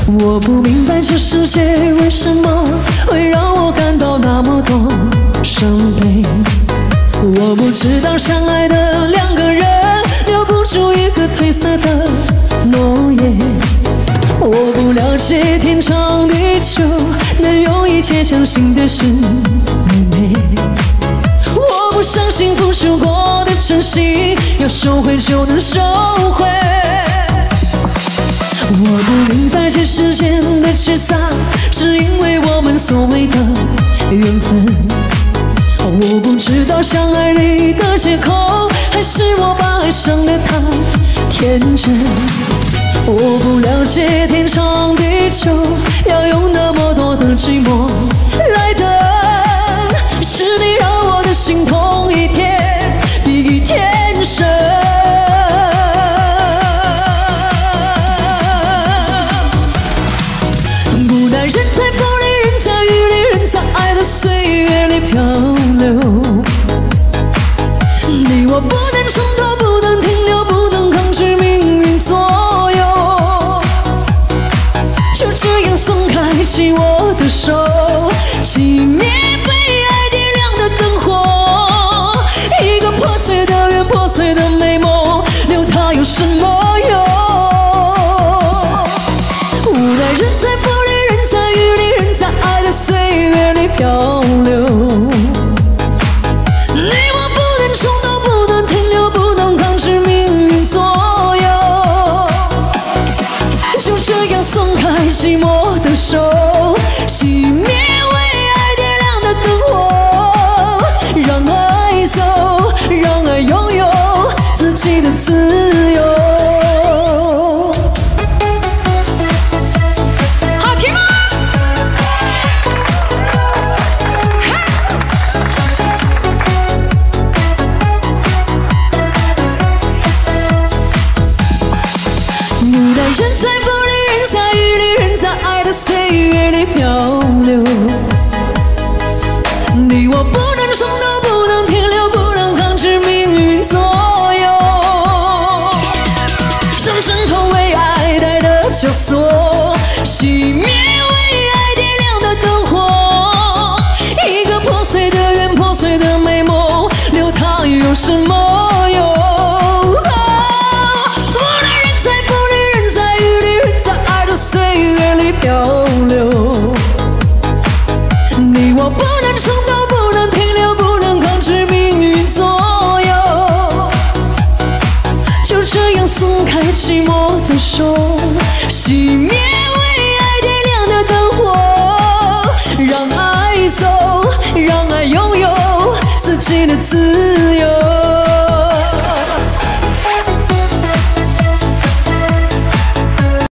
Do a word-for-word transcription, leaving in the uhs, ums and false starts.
我不明白这世界为什么会让我感到那么多伤悲。我不知道相爱的两个人留不住一个褪色的诺言。我不了解天长地久能用一切相信的是美美。我不相信付出过的真心要收回就能收回。我不明白这世间的聚散是因为我们所谓的缘分。我不知道相爱里的借口还是我把爱上的太天真。我不了解天长地久要用那么多的寂寞来等，是你让我的心痛一天比一天深。孤单人在风里，人在雨里，人在爱的岁月里漂流。你我不能冲动，不能停留，不能抗拒命运左右。就这样松开起我的手，熄灭被爱点亮的灯火。一个破碎的缘，破碎的美梦，留它有什么用？无奈人在风里，人在雨里，人在爱的岁月里漂流。你我不能冲动，不能停留，不能抗拒命运左右。就这样松开寂寞的手，熄灭为爱点亮的灯火，让爱走，让爱拥有自己的自由。好听吗？无奈人在风里，人在雨里，人在爱的岁月里漂流。你我不能冲动，不能停留，不能抗拒命运左右。让挣脱为爱带的枷锁，熄灭为爱点亮的灯火。一个破碎的缘，破碎的美梦，留它有什么用？漂流，你我不能冲动，不能停留，不能抗拒命运左右。就这样松开寂寞的手。